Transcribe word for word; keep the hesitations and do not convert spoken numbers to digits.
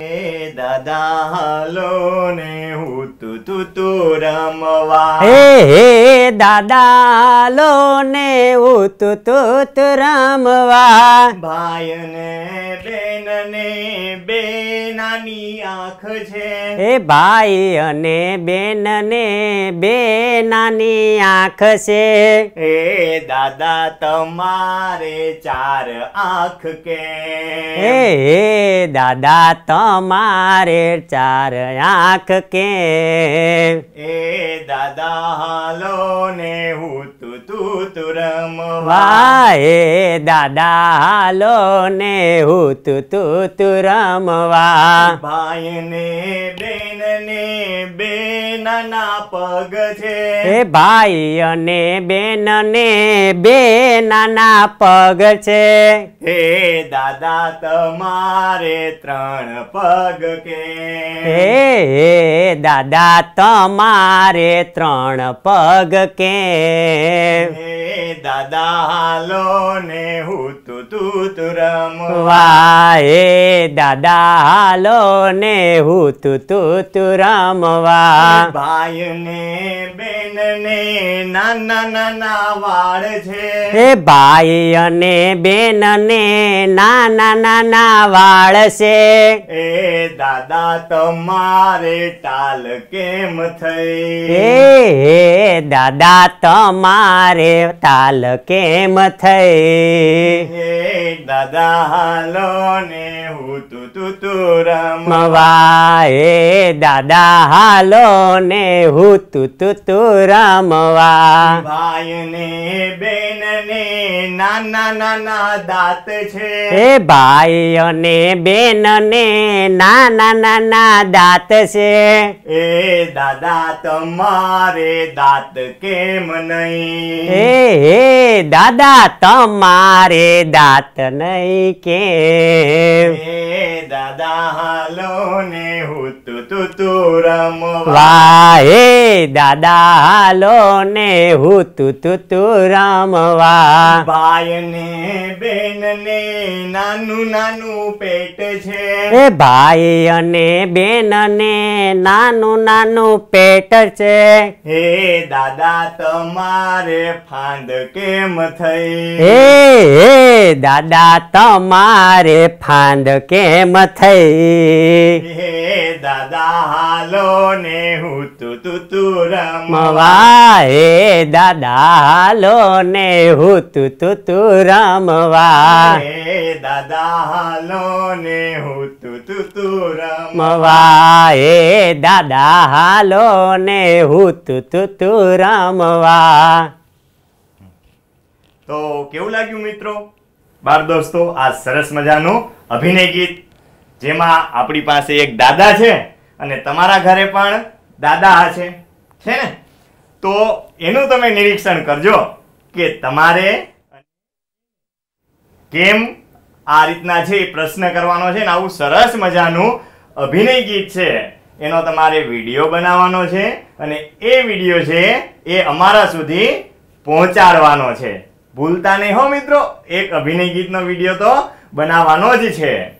એ દાદા હાલો ને હું તું તું તું રમવા. હે હે દાદા હાલો ને હું તું તું તું રમવા. ભાઈ ને બેન ને બે નાની આંખ છે. એ ભાઈ અને બેન ને બે નાની આંખ છે. એ દાદા તમારે ચાર આંખ કે. એ હે દાદા તમારે ચાર આંખ કે. એ દાદા હાલો ને હું તું તું તું રમવા. વાહ એ દાદા હાલો ને હું તું તું તું રમવા. ભાઈ ને બેન ને બે નાના પગ છે. એ ભાઈ અને બેન ને બે નાના પગ છે. હે દાદા તમારે ત્રણ પગ કે. હે હે દાદા તમારે ત્રણ પગ કે. હે દાદા હાલો ને હું તું તું તું રમવા. વાહ એ દાદા હાલો ને હું તું તું તું રમવા. ભાઈ ને બેન ને નાના નાના વાળ છે. એ ભાઈ અને બેન ને નાના નાના વાળ છે. એ દાદા તમારે ટાલ કેમ થઈ. એ હે દાદા તમારે તાલ કેમ થઈ. હે દાદા હાલો ને હું તું તું તું રમવા. મવા એ દાદા હાલો ને હું તું તું તું રમવા. ભાઈ ને બેન ને નાના નાના દાંત છે. એ ભાઈ અને બેન ને નાના નાના દાંત છે. એ દાદા તમારે દાંત કેમ નહીં. એ હે દાદા તમારે દાંત નહીં કેમ. હે દાદા હાલો ને હું તું તું તું રમવા. વાહ એ દાદા હાલો ને હું તું તું તું રમવા. ભાઈ ને બેન ને નાનું નાનું પેટ છે. એ ભાઈ અને બેન ને નાનું નાનું પેટ છે. હે દાદા તમારે ફાંદ કેમ થઈ. હે હે દાદા તમારે ફાંદ કેમ થઈ. હે દાદા હાલો ને હું તું તું તું રમવા. મવા હે દાદા હાલો ને હું તું તું તું રમવા. હે દાદા હાલો ને હું તું તું તું રમવા. મવા હે દાદા હાલો ને હું તું તું તું રમવા. તો કેવું લાગ્યું મિત્રો? બાળ દોસ્તો, આ સરસ મજાનું અભિનય ગીત જેમાં આપણી પાસે એક દાદા છે અને તમારા ઘરે પણ દાદા હશે, છે ને? તો એનું તમે નિરીક્ષણ કરજો કે તમારે કેમ આ રીતના છે એ પ્રશ્ન કરવાનો છે ને આવું સરસ મજાનું અભિનય ગીત છે એનો તમારે વિડીયો બનાવવાનો છે અને એ વિડીયો છે એ અમારા સુધી પહોંચાડવાનો છે. ભૂલતા નહીં હો મિત્રો, એક અભિનય ગીતનો વિડીયો તો બનાવવાનો જ છે.